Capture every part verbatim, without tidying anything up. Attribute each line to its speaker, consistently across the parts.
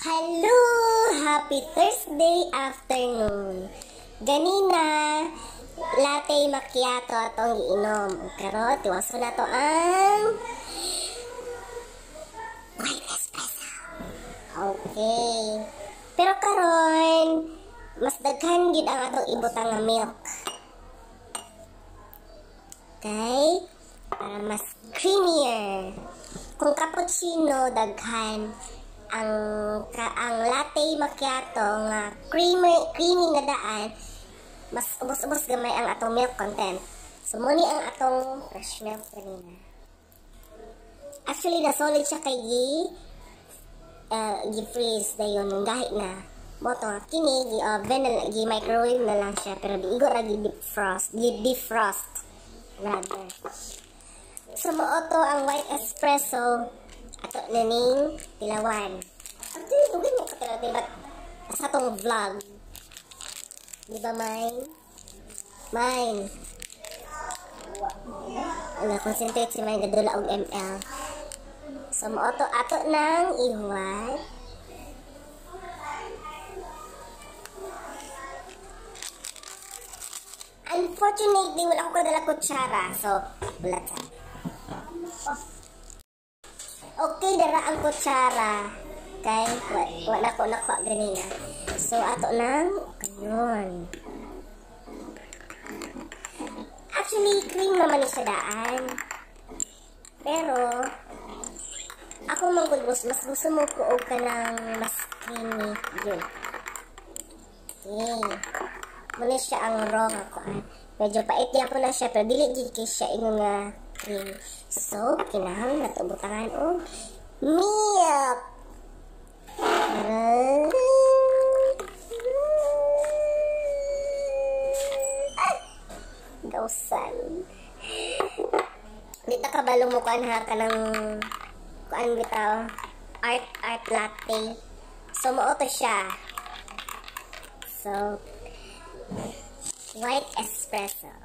Speaker 1: Hello! Happy Thursday afternoon. Ganina, latte macchiato atong giinom. Karot, tiwaso na to ang white espresso. Okay. Pero karon, mas daghan gid ang atong ibutang nga milk. Okay? Para mas creamier. Kung cappuccino, daghan ang ka, ang latte macchiato nga creamy creamy nga daan, mas ubos-ubos gamay ang atong milk content. So muni ang atong fresh milk kanina. Actually na solid siya kay gi uh, gi freeze dayon gahi na mo to kini gi oven na gi microwave na lang siya, pero di igo ra gi defrost gi defrost rather. So mo to ang white espresso ato naning tilawan. Ang tinitugin mo katira, diba? Sa tong vlog. Diba, mine? Mine. Ano, concentrate si mine, gadula og M L. So, mo ato ato nang ihuwat. Unfortunately, wala ko kadala kutsara. So, wala sa. Okay, dara ang kutsara. Kay, wala ko nakuha ganina. So, ato nang, ayun. Actually, cream naman siya daan. Pero, ako manggod, mas gusto mo ko og ka ng mas creamy. Yun. Okay. Muna siya ang raw nga ko. Medyo pait niya po na siya, pero dili gigi siya ingon nga cream. So, kinahang natubutangan o milk. Ah! Gausan. Dito ka ba lumukuan ha ka ng kuan bitaw? Art, art latte. So, mauto siya. So, white espresso.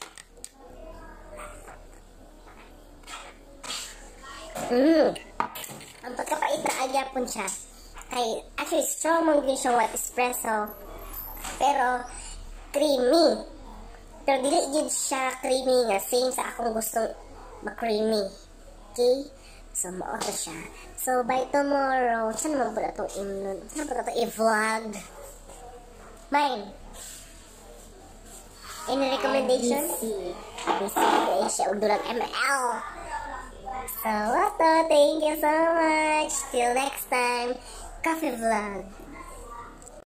Speaker 1: Mm. Ang pagkapait na agyapon siya. Kay, actually, strong mong din siyang white espresso. Pero, creamy. Pero, dili din siya creamy nga. Same sa akong gustong ma-creamy. Okay? So, maoto siya. So, by tomorrow, saan naman po na itong imnon? Saan naman po na itong i-vlog? Mine. Any recommendation? A B C. A B C. Huwag dulang M L. So, Otto, thank you so much. Till next time, coffee vlog.